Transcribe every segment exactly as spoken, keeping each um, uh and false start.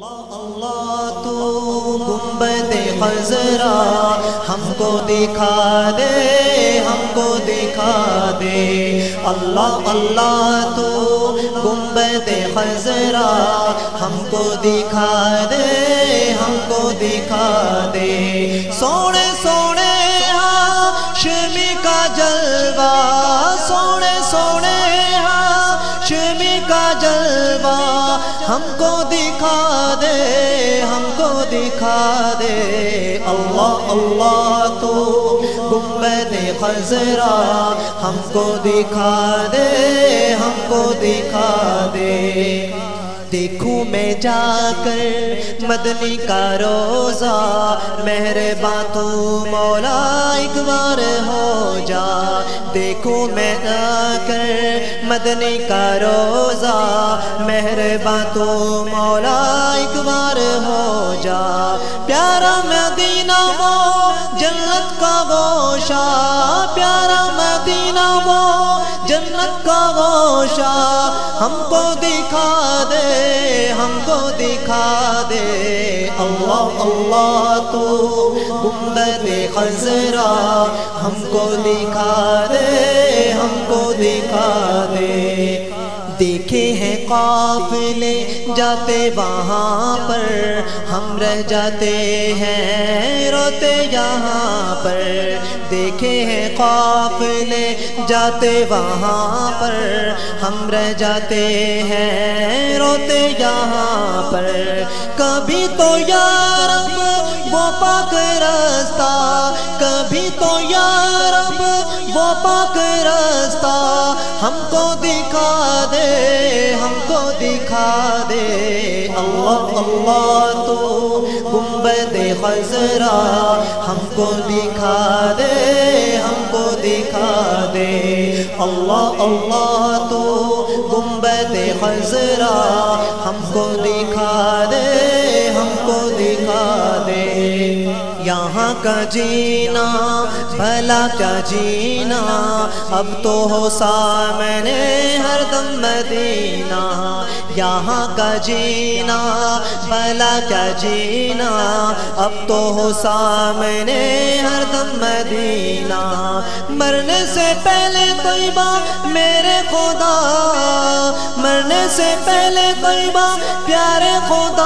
اللہ اللہ تو گنبد خضرا ہم کو دکھا دے، ہم کو دکھا دے۔ اللہ اللہ تو گنبد خضرا ہم کو دکھا دے، ہم کو دکھا دے۔ سونے سونے ہاشمی کا جلوہ، سونے سونے ہاشمی کا جلوہ ہم کو دکھا دے، ہم کو دکھا دے۔ اللہ اللہ تو گنبد خضرا ہم کو دکھا دے، ہم کو دکھا دے۔ دیکھوں میں جا کر مدنی کا روزہ، مہرباں تو مولا ایک بار ہو جا۔ دیکھوں میں جا کر مدنی کا روزہ، مہرباں تو مولا ایک بار ہو جا۔ پیارا مدینہ وہ جنت کا گوشہ، پیارا مدینہ وہ جنت کا گوشہ ہم کو دکھا دے، ہم کو دکھا دے۔ اللہ اللہ تو گنبد خضرا ہم کو دکھا دے، ہم کو دکھا دے۔ دیکھے ہیں قافلے جاتے وہاں پر، ہم رہ جاتے ہیں روتے یہاں پر۔ دیکھے ہیں قافلے جاتے وہاں پر، ہم رہ جاتے ہیں روتے یہاں پر۔ کبھی تو یا رب وہ پاک رستہ، کبھی تو یا رب وہ پاک رستہ ہم کو دکھا دے، ہم کو دکھا دے۔ اللہ اللہ تو گنبد خضرا ہم کو دکھا دے، ہم کو دکھا دے۔ اللہ اللہ تو گنبد خضرا ہم کو دکھا دے، ہم کو دکھا دے۔ یہاں کا جینا بھلا کیا جینا، اب تو ہو سامنے ہر دم مدینہ۔ یہاں کا جینا بھلا کیا جینا، اب تو ہو سامنے ہر دم مدینہ۔ مرنے سے پہلے طیبہ میرے خدا، مرنے سے پہلے طیبہ پیارے خدا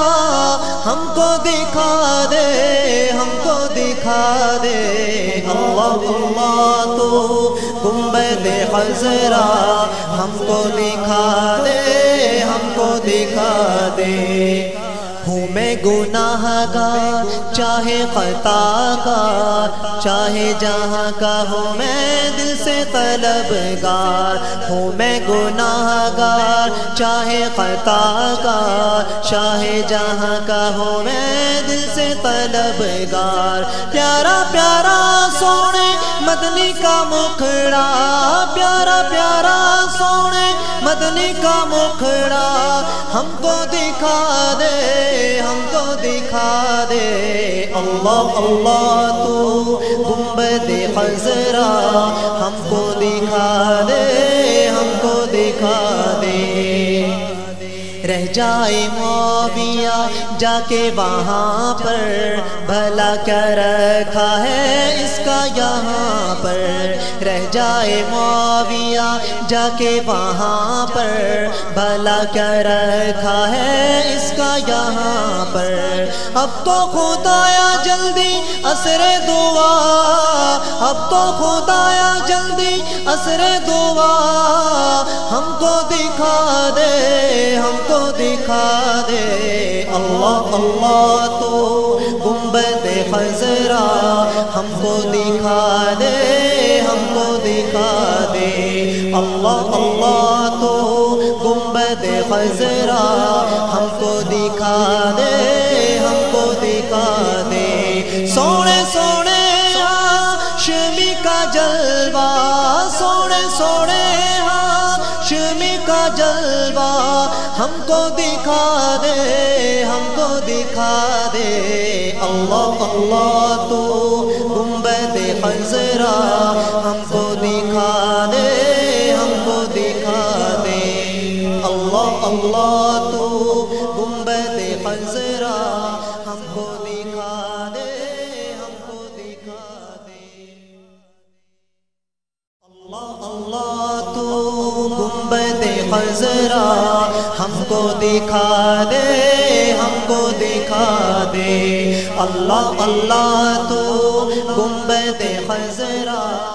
ہم کو دکھا دے، ہم کو دکھا دے۔ اللہ اللہ تو گنبد خضرا ہم کو دکھا دے، ہم کو دکھا دے۔ ہوں میں گناہ گار چاہے خطا کا، چاہے جہاں کا ہوں میں دل سے طلبگار۔ ہوں میں گناہ گار چاہے خطا کا، چاہے جہاں کا ہوں میں دل سے طلبگار۔ پیارا پیارا سونے مدنی کا مکھڑا، پیارا پیارا سونے مدنی کا مکھڑا ہم کو دکھا دے، ہم کو دکھا دے۔ اللہ اللہ تو گنبد خضرا ہم کو دکھا دے، ہم کو دکھا دے۔ رہ جائے معاویہ جا کے وہاں پر، بھلا کیا رکھا ہے اس کا یہاں پر۔ رہ جائے معاویہ جا کے وہاں پر، بھلا کیا رکھا ہے اس کا یہاں پر۔ اب تو خدایا جلدی عصر دعا، اب تو خدایا جلدی عصر دعا ہم کو دکھا دے، ہم کو دکھا دے۔ اللہ اللہ تو گنبد خضرا ہم کو دکھا دے، ہم کو دکھا دے۔ اللہ اللہ تو گنبد خضرا ہم کو دکھا دے، ہم کو دکھا دے۔ سونے سونے ہاشمی کا جلوہ، سونے سونے ہاشمی کا جلوہ ہم کو دکھا دے، ہم کو دکھا دے۔ اللہ اللہ تو گنبد خضرا ہم کو دکھا دے، ہم کو دکھا دے۔ اللہ اللہ تو گنبد خضرا ہم کو دکھا دے ہم کو دکھا دے اللہ اللہ تو گنبد خضرا ہم کو دکھا دے ہم کو دکھا دے اللہ اللہ تو گنبد خضرا